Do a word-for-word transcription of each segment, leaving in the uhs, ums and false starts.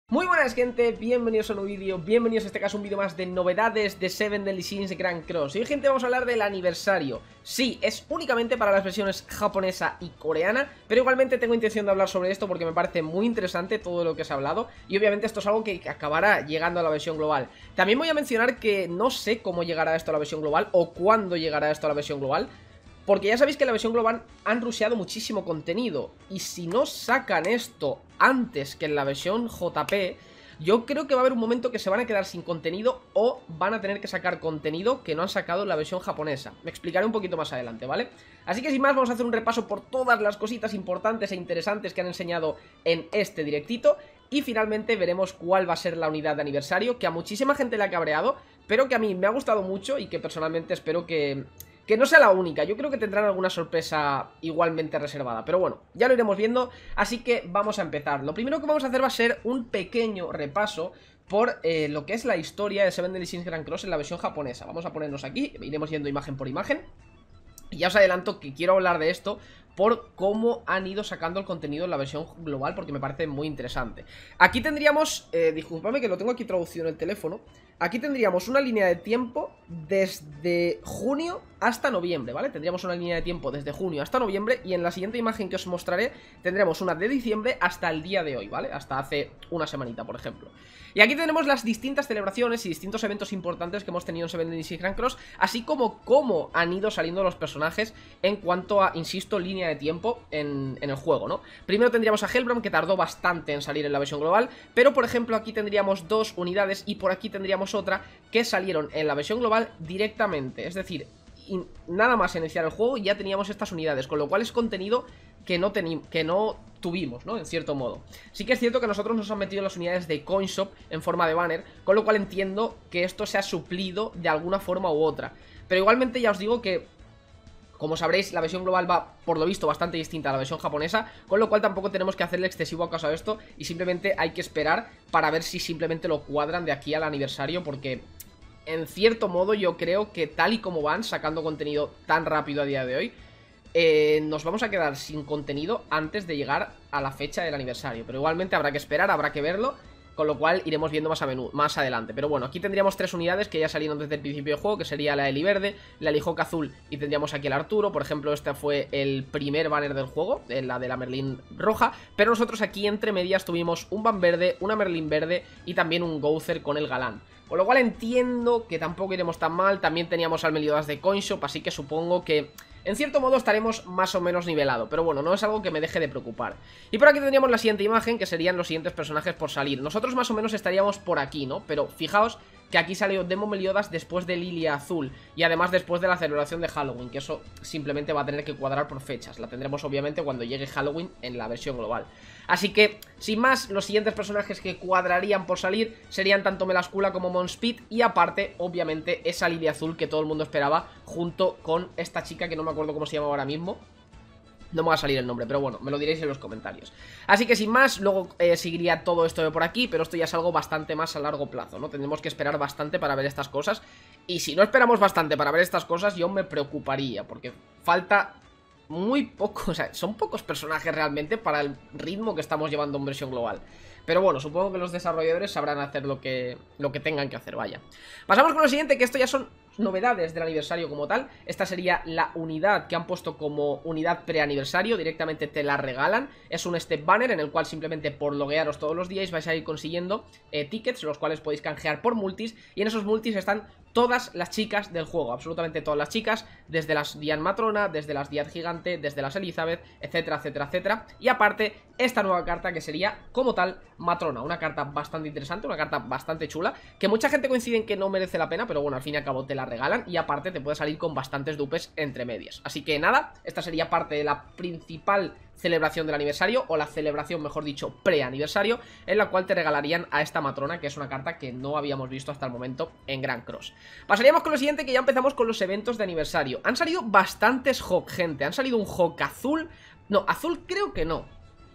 Muy buenas gente, bienvenidos a un nuevo vídeo, bienvenidos a este caso a un vídeo más de novedades de Seven Deadly Sins Grand Cross. Y hoy gente vamos a hablar del aniversario. Sí, es únicamente para las versiones japonesa y coreana, pero igualmente tengo intención de hablar sobre esto porque me parece muy interesante todo lo que se ha hablado. Y obviamente esto es algo que acabará llegando a la versión global. También voy a mencionar que no sé cómo llegará esto a la versión global o cuándo llegará esto a la versión global, porque ya sabéis que en la versión global han rusheado muchísimo contenido. Y si no sacan esto antes que en la versión J P, yo creo que va a haber un momento que se van a quedar sin contenido o van a tener que sacar contenido que no han sacado en la versión japonesa. Me explicaré un poquito más adelante, ¿vale? Así que sin más vamos a hacer un repaso por todas las cositas importantes e interesantes que han enseñado en este directito. Y finalmente veremos cuál va a ser la unidad de aniversario, que a muchísima gente le ha cabreado, pero que a mí me ha gustado mucho y que personalmente espero que... que no sea la única, yo creo que tendrán alguna sorpresa igualmente reservada. Pero bueno, ya lo iremos viendo, así que vamos a empezar. Lo primero que vamos a hacer va a ser un pequeño repaso por eh, lo que es la historia de Seven Deadly Sins Grand Cross en la versión japonesa. Vamos a ponernos aquí, iremos yendo imagen por imagen. Y ya os adelanto que quiero hablar de esto por cómo han ido sacando el contenido en la versión global, porque me parece muy interesante. Aquí tendríamos, eh, disculpadme que lo tengo aquí traducido en el teléfono. Aquí tendríamos una línea de tiempo desde junio hasta noviembre, ¿vale? Tendríamos una línea de tiempo desde junio hasta noviembre. Y en la siguiente imagen que os mostraré tendremos una de diciembre hasta el día de hoy, ¿vale? Hasta hace una semanita, por ejemplo. Y aquí tenemos las distintas celebraciones y distintos eventos importantes que hemos tenido en Seven Deadly Sins Grand Cross, así como cómo han ido saliendo los personajes en cuanto a, insisto, línea de tiempo en, en el juego, ¿no? Primero tendríamos a Hellbram, que tardó bastante en salir en la versión global, pero por ejemplo aquí tendríamos dos unidades y por aquí tendríamos otra que salieron en la versión global directamente, es decir, nada más iniciar el juego ya teníamos estas unidades, con lo cual es contenido que no, que no tuvimos, ¿no? En cierto modo. Sí que es cierto que nosotros nos han metido las unidades de CoinShop en forma de banner, con lo cual entiendo que esto se ha suplido de alguna forma u otra. Pero igualmente ya os digo que, como sabréis, la versión global va, por lo visto, bastante distinta a la versión japonesa, con lo cual tampoco tenemos que hacerle excesivo caso a esto y simplemente hay que esperar para ver si simplemente lo cuadran de aquí al aniversario, porque en cierto modo yo creo que tal y como van sacando contenido tan rápido a día de hoy, eh, nos vamos a quedar sin contenido antes de llegar a la fecha del aniversario. Pero igualmente habrá que esperar, habrá que verlo, con lo cual iremos viendo más, a menú, más adelante. Pero bueno, aquí tendríamos tres unidades que ya salieron desde el principio del juego, que sería la Eli verde, la Eli Hawk azul y tendríamos aquí el Arturo. Por ejemplo, este fue el primer banner del juego, la de la Merlin roja. Pero nosotros aquí entre medias tuvimos un Van verde, una Merlin verde y también un Gouther con el Galán. Con lo cual entiendo que tampoco iremos tan mal. También teníamos al Meliodas de CoinShop, así que supongo que en cierto modo estaremos más o menos nivelado. Pero bueno, no es algo que me deje de preocupar. Y por aquí tendríamos la siguiente imagen, que serían los siguientes personajes por salir. Nosotros más o menos estaríamos por aquí, ¿no? Pero fijaos que aquí salió Demo Meliodas después de Lilia azul. Y además después de la celebración de Halloween, que eso simplemente va a tener que cuadrar por fechas. La tendremos obviamente cuando llegue Halloween en la versión global. Así que, sin más, los siguientes personajes que cuadrarían por salir serían tanto Melascula como Monspeed. Y aparte, obviamente, esa Lilia azul que todo el mundo esperaba, junto con esta chica que no me acuerdo cómo se llama ahora mismo. No me va a salir el nombre, pero bueno, me lo diréis en los comentarios. Así que sin más, luego eh, seguiría todo esto de por aquí, pero esto ya es algo bastante más a largo plazo, ¿no? Tendremos que esperar bastante para ver estas cosas. Y si no esperamos bastante para ver estas cosas, yo me preocuparía, porque falta muy poco, o sea, son pocos personajes realmente para el ritmo que estamos llevando en versión global. Pero bueno, supongo que los desarrolladores sabrán hacer lo que, lo que tengan que hacer, vaya. Pasamos con lo siguiente, que esto ya son novedades del aniversario como tal. Esta sería la unidad que han puesto como unidad preaniversario, directamente te la regalan. Es un step banner en el cual simplemente por loguearos todos los días vais a ir consiguiendo eh, tickets, los cuales podéis canjear por multis. Y en esos multis están todas las chicas del juego, absolutamente todas las chicas, desde las Dian Matrona, desde las Dian Gigante, desde las Elizabeth, etcétera, etcétera, etcétera. Y aparte, esta nueva carta que sería, como tal, Matrona, una carta bastante interesante, una carta bastante chula, que mucha gente coincide en que no merece la pena, pero bueno, al fin y al cabo te la regalan y aparte te puede salir con bastantes dupes entre medias. Así que nada, esta sería parte de la principal celebración del aniversario, o la celebración, mejor dicho, pre-aniversario, en la cual te regalarían a esta Matrona, que es una carta que no habíamos visto hasta el momento en Grand Cross. Pasaríamos con lo siguiente, que ya empezamos con los eventos de aniversario. Han salido bastantes Hawk, gente, han salido un Hawk azul, no, azul creo que no.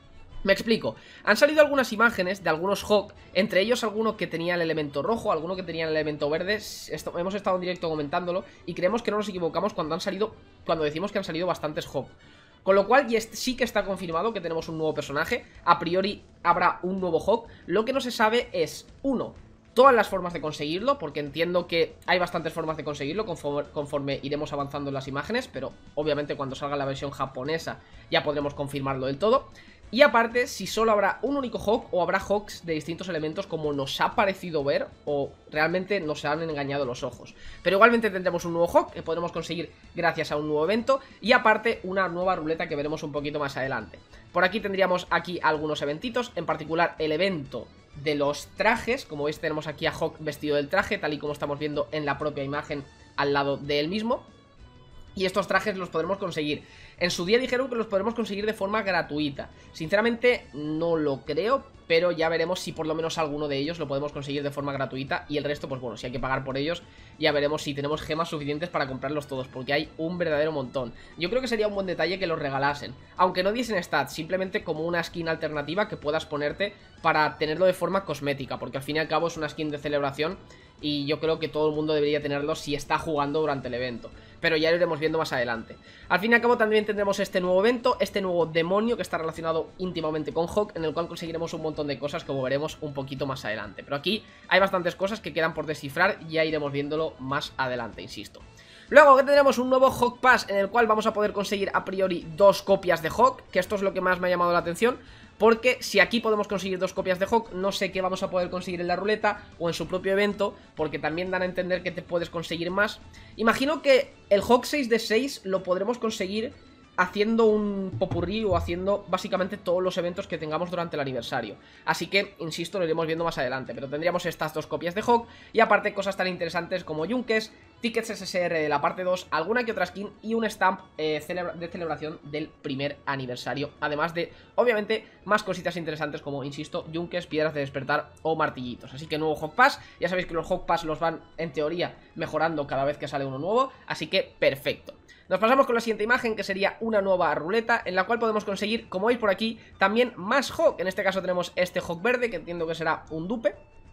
Me explico, han salido algunas imágenes de algunos Hawk, entre ellos alguno que tenía el elemento rojo, alguno que tenía el elemento verde. Esto, hemos estado en directo comentándolo y creemos que no nos equivocamos cuando han salido, cuando decimos que han salido bastantes Hawk. Con lo cual ya sí que está confirmado que tenemos un nuevo personaje. A priori habrá un nuevo Hawk. Lo que no se sabe es, uno, todas las formas de conseguirlo, porque entiendo que hay bastantes formas de conseguirlo conforme, conforme iremos avanzando en las imágenes, pero obviamente cuando salga la versión japonesa ya podremos confirmarlo del todo. Y aparte, si solo habrá un único Hawk o habrá Hawks de distintos elementos como nos ha parecido ver o realmente nos han engañado los ojos. Pero igualmente tendremos un nuevo Hawk que podremos conseguir gracias a un nuevo evento y aparte una nueva ruleta que veremos un poquito más adelante. Por aquí tendríamos aquí algunos eventitos, en particular el evento de los trajes. Como veis tenemos aquí a Hawk vestido del traje, tal y como estamos viendo en la propia imagen al lado de él mismo. Y estos trajes los podremos conseguir. En su día dijeron que los podremos conseguir de forma gratuita. Sinceramente no lo creo, pero ya veremos si por lo menos alguno de ellos lo podemos conseguir de forma gratuita. Y el resto, pues bueno, si hay que pagar por ellos, ya veremos si tenemos gemas suficientes para comprarlos todos, porque hay un verdadero montón. Yo creo que sería un buen detalle que los regalasen, aunque no diesen stats, simplemente como una skin alternativa que puedas ponerte para tenerlo de forma cosmética, porque al fin y al cabo es una skin de celebración y yo creo que todo el mundo debería tenerlo si está jugando durante el evento. Pero ya lo iremos viendo más adelante. Al fin y al cabo también tendremos este nuevo evento, este nuevo demonio que está relacionado íntimamente con Hawk, en el cual conseguiremos un montón de cosas como veremos un poquito más adelante. Pero aquí hay bastantes cosas que quedan por descifrar y ya iremos viéndolo más adelante, insisto. Luego que tendremos un nuevo Hawk Pass en el cual vamos a poder conseguir a priori dos copias de Hawk, que esto es lo que más me ha llamado la atención. Porque si aquí podemos conseguir dos copias de Hawk, no sé qué vamos a poder conseguir en la ruleta o en su propio evento, porque también dan a entender que te puedes conseguir más. Imagino que el Hawk seis de seis lo podremos conseguir haciendo un popurrí o haciendo básicamente todos los eventos que tengamos durante el aniversario. Así que, insisto, lo iremos viendo más adelante. Pero tendríamos estas dos copias de Hawk y aparte cosas tan interesantes como yunkes, tickets S S R de la parte dos, alguna que otra skin y un stamp eh, celebra de celebración del primer aniversario. Además de, obviamente, más cositas interesantes como, insisto, yunkes, piedras de despertar o martillitos. Así que nuevo Hawk Pass, ya sabéis que los Hawk Pass los van, en teoría, mejorando cada vez que sale uno nuevo. Así que, perfecto. Nos pasamos con la siguiente imagen, que sería una nueva ruleta, en la cual podemos conseguir, como veis por aquí, también más Hawk. En este caso tenemos este Hawk verde, que entiendo que será un dupe.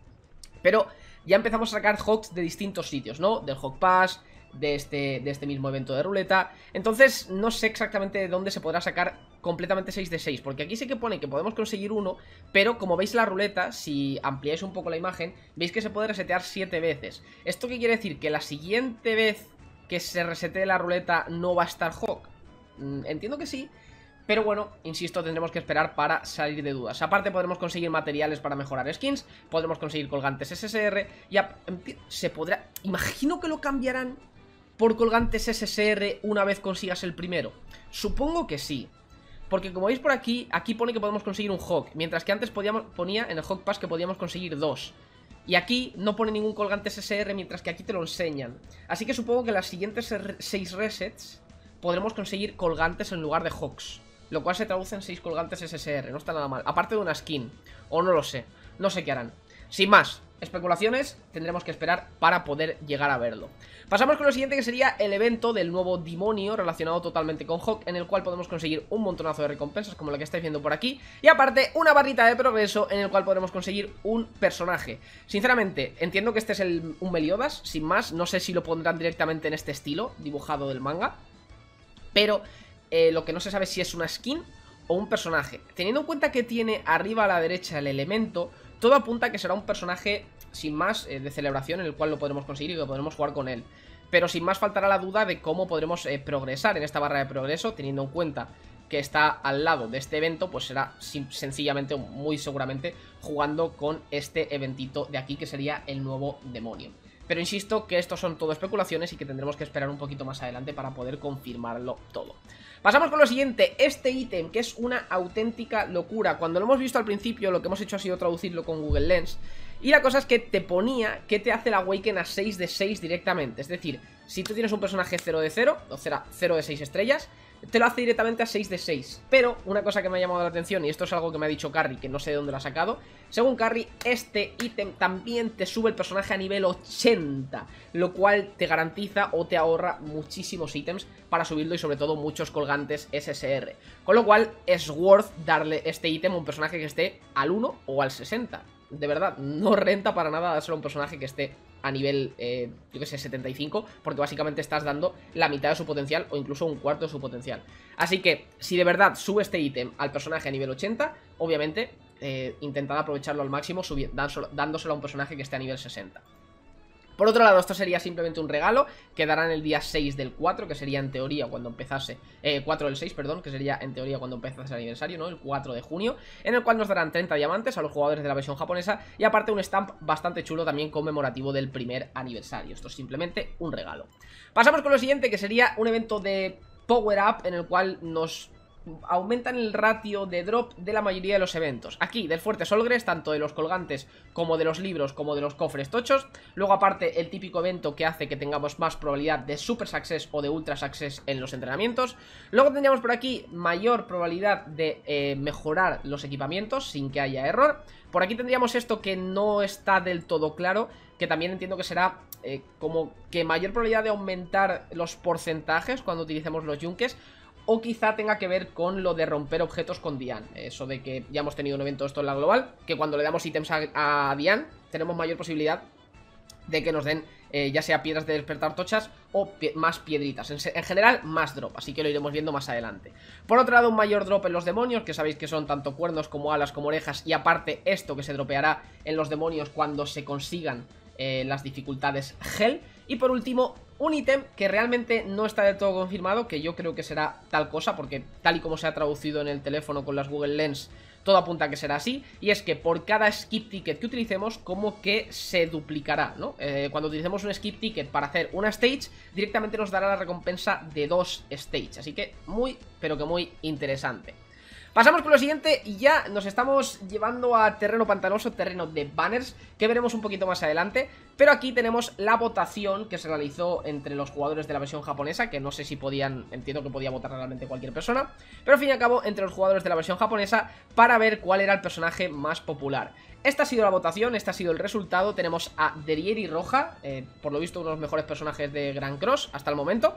Pero ya empezamos a sacar Hawks de distintos sitios, ¿no? Del Hawk Pass, de este, de este mismo evento de ruleta. Entonces no sé exactamente de dónde se podrá sacar completamente seis de seis, porque aquí sí que pone que podemos conseguir uno, pero como veis la ruleta, si ampliáis un poco la imagen, veis que se puede resetear siete veces. ¿Esto qué quiere decir? Que la siguiente vez que se resetee la ruleta no va a estar Hawk. Mm, entiendo que sí, pero bueno, insisto, tendremos que esperar para salir de dudas. Aparte podremos conseguir materiales para mejorar skins, podremos conseguir colgantes S S R, y se podrá... Imagino que lo cambiarán por colgantes S S R una vez consigas el primero. Supongo que sí, porque como veis por aquí, aquí pone que podemos conseguir un Hawk, mientras que antes podíamos, ponía en el Hawk Pass que podíamos conseguir dos. Y aquí no pone ningún colgante S S R, mientras que aquí te lo enseñan. Así que supongo que en las siguientes seis resets podremos conseguir colgantes en lugar de Hawks, lo cual se traduce en seis colgantes S S R, no está nada mal. Aparte de una skin, o no lo sé, no sé qué harán. Sin más especulaciones, tendremos que esperar para poder llegar a verlo. Pasamos con lo siguiente, que sería el evento del nuevo demonio relacionado totalmente con Hawk, en el cual podemos conseguir un montonazo de recompensas como la que estáis viendo por aquí, y aparte una barrita de progreso en el cual podremos conseguir un personaje. Sinceramente, entiendo que este es el, un Meliodas, sin más, no sé si lo pondrán directamente en este estilo dibujado del manga, pero eh, lo que no se sabe es si es una skin o un personaje. Teniendo en cuenta que tiene arriba a la derecha el elemento, todo apunta a que será un personaje sin más eh, de celebración, en el cual lo podremos conseguir y que podremos jugar con él. Pero sin más faltará la duda de cómo podremos eh, progresar en esta barra de progreso, teniendo en cuenta que está al lado de este evento, pues será sencillamente, muy seguramente, jugando con este eventito de aquí, que sería el nuevo demonio. Pero insisto que estos son todo especulaciones y que tendremos que esperar un poquito más adelante para poder confirmarlo todo. Pasamos con lo siguiente, este ítem, que es una auténtica locura. Cuando lo hemos visto al principio, lo que hemos hecho ha sido traducirlo con Google Lens. Y la cosa es que te ponía que te hace el Awaken a seis de seis directamente. Es decir, si tú tienes un personaje cero de cero, o será cero de seis estrellas, te lo hace directamente a seis de seis. Pero una cosa que me ha llamado la atención, y esto es algo que me ha dicho Carrie, que no sé de dónde lo ha sacado. Según Carrie, este ítem también te sube el personaje a nivel ochenta, lo cual te garantiza o te ahorra muchísimos ítems para subirlo, y sobre todo muchos colgantes S S R. Con lo cual es worth darle este ítem a un personaje que esté al uno o al sesenta. de verdad, no renta para nada dárselo a un personaje que esté a nivel, eh, yo que sé, setenta y cinco, porque básicamente estás dando la mitad de su potencial o incluso un cuarto de su potencial. Así que, si de verdad sube este ítem al personaje a nivel ochenta, obviamente, eh, intentad aprovecharlo al máximo dándoselo a un personaje que esté a nivel sesenta. Por otro lado, esto sería simplemente un regalo que darán el día seis del cuatro, que sería en teoría cuando empezase, eh, cuatro del seis, perdón, que sería en teoría cuando empezase el aniversario, ¿no? El cuatro de junio, en el cual nos darán treinta diamantes a los jugadores de la versión japonesa y aparte un stamp bastante chulo también conmemorativo del primer aniversario. Esto es simplemente un regalo. Pasamos con lo siguiente, que sería un evento de Power Up en el cual nos aumentan el ratio de drop de la mayoría de los eventos. Aquí, del Fuerte Solgres, tanto de los colgantes como de los libros, como de los cofres tochos. Luego aparte, el típico evento que hace que tengamos más probabilidad de Super Success o de Ultra Success en los entrenamientos. Luego tendríamos por aquí mayor probabilidad de eh, mejorar los equipamientos sin que haya error. Por aquí tendríamos esto que no está del todo claro, que también entiendo que será eh, como que mayor probabilidad de aumentar los porcentajes cuando utilicemos los yunques. O quizá tenga que ver con lo de romper objetos con Dian. Eso de que ya hemos tenido un evento esto en la global, que cuando le damos ítems a, a Dian, tenemos mayor posibilidad de que nos den eh, ya sea piedras de despertar tochas o pie más piedritas. En, en general, más drop, así que lo iremos viendo más adelante. Por otro lado, un mayor drop en los demonios, que sabéis que son tanto cuernos como alas como orejas. Y aparte esto que se dropeará en los demonios cuando se consigan eh, las dificultades Hell. Y por último, un ítem que realmente no está del todo confirmado, que yo creo que será tal cosa, porque tal y como se ha traducido en el teléfono con las Google Lens, todo apunta a que será así, y es que por cada skip ticket que utilicemos, como que se duplicará, ¿no? Eh, cuando utilicemos un skip ticket para hacer una stage, directamente nos dará la recompensa de dos stages, así que muy, pero que muy interesante. Pasamos con lo siguiente y ya nos estamos llevando a terreno pantanoso, terreno de banners, que veremos un poquito más adelante. Pero aquí tenemos la votación que se realizó entre los jugadores de la versión japonesa, que no sé si podían, entiendo que podía votar realmente cualquier persona, pero al fin y al cabo entre los jugadores de la versión japonesa para ver cuál era el personaje más popular. Esta ha sido la votación, este ha sido el resultado. Tenemos a Derieri Roja, eh, por lo visto uno de los mejores personajes de Grand Cross hasta el momento.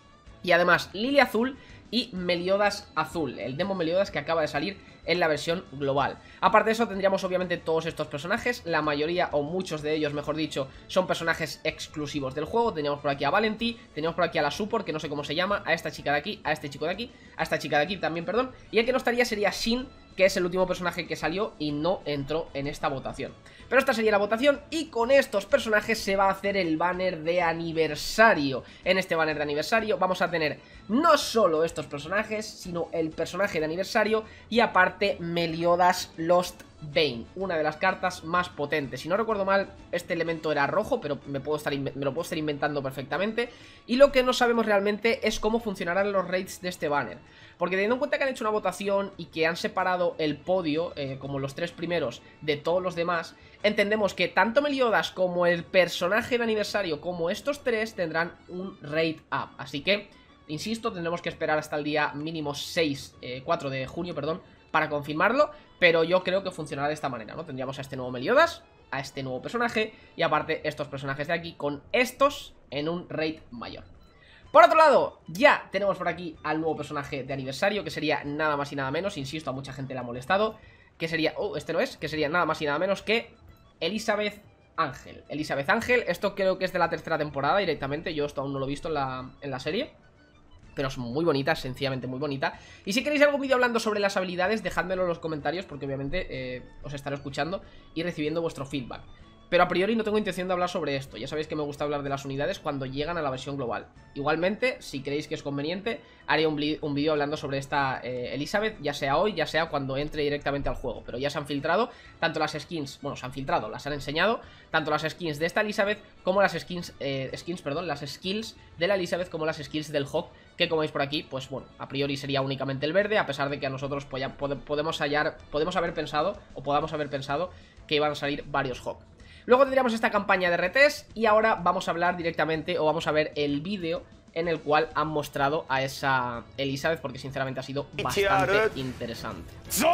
Y además Lily Azul y Meliodas Azul, el demo Meliodas que acaba de salir en la versión global. Aparte de eso tendríamos obviamente todos estos personajes, la mayoría o muchos de ellos mejor dicho son personajes exclusivos del juego. Teníamos por aquí a Valenti, teníamos por aquí a la Support que no sé cómo se llama, a esta chica de aquí, a este chico de aquí, a esta chica de aquí también, perdón. Y el que no estaría sería Shin, que es el último personaje que salió y no entró en esta votación. Pero esta sería la votación y con estos personajes se va a hacer el banner de aniversario. En este banner de aniversario vamos a tener no solo estos personajes, sino el personaje de aniversario y aparte Meliodas Lost Bane, una de las cartas más potentes. Si no recuerdo mal, este elemento era rojo, pero me, puedo estar me lo puedo estar inventando perfectamente. Y lo que no sabemos realmente es cómo funcionarán los raids de este banner. Porque teniendo en cuenta que han hecho una votación y que han separado el podio, eh, como los tres primeros, de todos los demás, entendemos que tanto Meliodas como el personaje de aniversario, como estos tres, tendrán un raid up. Así que, insisto, tendremos que esperar hasta el día mínimo seis, eh, cuatro de junio, perdón, para confirmarlo. Pero yo creo que funcionará de esta manera, ¿no? Tendríamos a este nuevo Meliodas, a este nuevo personaje y aparte estos personajes de aquí con estos en un raid mayor. Por otro lado, ya tenemos por aquí al nuevo personaje de aniversario, que sería nada más y nada menos, insisto, a mucha gente le ha molestado, que sería, oh, este no es, que sería nada más y nada menos que Elizabeth Ángel. Elizabeth Ángel, esto creo que es de la tercera temporada directamente, yo esto aún no lo he visto en la, en la serie. Pero es muy bonita, sencillamente muy bonita. Y si queréis algún vídeo hablando sobre las habilidades, dejádmelo en los comentarios, porque obviamente eh, os estaré escuchando y recibiendo vuestro feedback. Pero a priori no tengo intención de hablar sobre esto. Ya sabéis que me gusta hablar de las unidades cuando llegan a la versión global. Igualmente, si creéis que es conveniente, haré un, un vídeo hablando sobre esta eh, Elizabeth, ya sea hoy, ya sea cuando entre directamente al juego. Pero ya se han filtrado tanto las skins, bueno, se han filtrado, las han enseñado, tanto las skins de esta Elizabeth como las skins, eh, skins, perdón, las skills de la Elizabeth como las skills del Hawk, que como veis por aquí, pues bueno, a priori sería únicamente el verde, a pesar de que a nosotros pues, ya pod podemos hallar, podemos haber pensado, o podamos haber pensado que iban a salir varios Hawk. Luego tendríamos esta campaña de R Ts y ahora vamos a hablar directamente o vamos a ver el vídeo en el cual han mostrado a esa Elizabeth, porque sinceramente ha sido bastante interesante.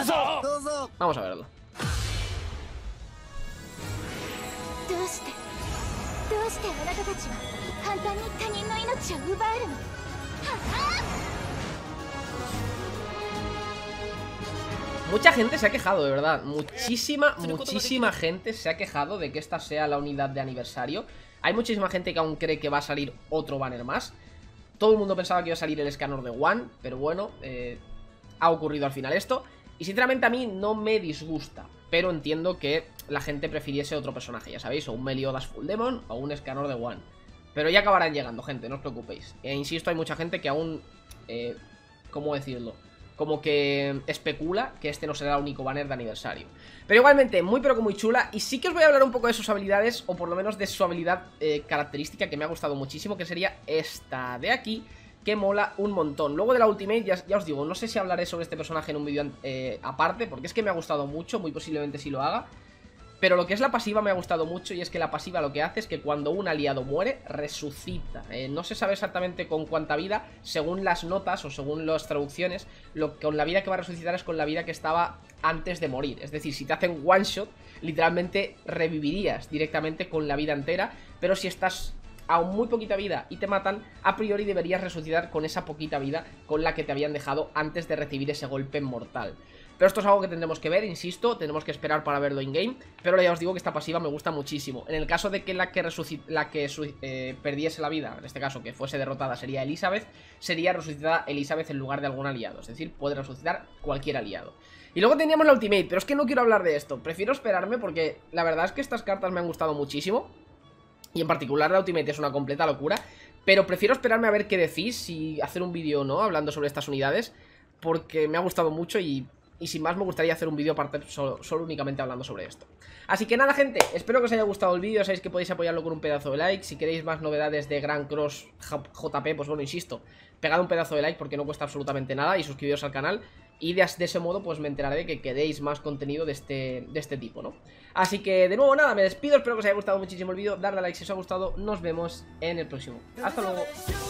Vamos a verlo. Mucha gente se ha quejado, de verdad. Muchísima, muchísima gente se ha quejado de que esta sea la unidad de aniversario. Hay muchísima gente que aún cree que va a salir otro banner más. Todo el mundo pensaba que iba a salir el escanor de One, pero bueno, eh, ha ocurrido al final esto. Y sinceramente a mí no me disgusta, pero entiendo que la gente prefiriese otro personaje, ya sabéis, o un Meliodas Full Demon o un escanor de One. Pero ya acabarán llegando, gente, no os preocupéis. E insisto, hay mucha gente que aún, eh, ¿cómo decirlo? Como que especula que este no será el único banner de aniversario. Pero igualmente, muy pero que muy chula. Y sí que os voy a hablar un poco de sus habilidades, o por lo menos de su habilidad eh, característica que me ha gustado muchísimo, que sería esta de aquí, que mola un montón. Luego de la ultimate, ya, ya os digo, no sé si hablaré sobre este personaje en un vídeo eh, aparte, porque es que me ha gustado mucho, muy posiblemente sí lo haga. Pero lo que es la pasiva me ha gustado mucho, y es que la pasiva lo que hace es que cuando un aliado muere, resucita. Eh, no se sabe exactamente con cuánta vida, según las notas o según las traducciones, lo, con la vida que va a resucitar es con la vida que estaba antes de morir. Es decir, si te hacen one shot, literalmente revivirías directamente con la vida entera, pero si estás a muy poquita vida y te matan, a priori deberías resucitar con esa poquita vida con la que te habían dejado antes de recibir ese golpe mortal. Pero esto es algo que tendremos que ver, insisto, tenemos que esperar para verlo in-game. Pero ya os digo que esta pasiva me gusta muchísimo. En el caso de que la que, la que eh, perdiese la vida, en este caso que fuese derrotada sería Elizabeth, sería resucitada Elizabeth en lugar de algún aliado. Es decir, puede resucitar cualquier aliado. Y luego teníamos la ultimate, pero es que no quiero hablar de esto. Prefiero esperarme porque la verdad es que estas cartas me han gustado muchísimo. Y en particular la ultimate es una completa locura. Pero prefiero esperarme a ver qué decís, si hacer un vídeo o no, hablando sobre estas unidades, porque me ha gustado mucho y... Y sin más me gustaría hacer un vídeo aparte solo, solo únicamente hablando sobre esto. Así que nada, gente, espero que os haya gustado el vídeo. Sabéis que podéis apoyarlo con un pedazo de like. Si queréis más novedades de Grand Cross J P, pues bueno, insisto, pegad un pedazo de like porque no cuesta absolutamente nada, y suscribiros al canal. Y de, de ese modo pues me enteraré de que queréis más contenido de este, de este tipo, ¿no? Así que de nuevo nada, me despido, espero que os haya gustado muchísimo el vídeo. Darle a like si os ha gustado, nos vemos en el próximo. Hasta luego.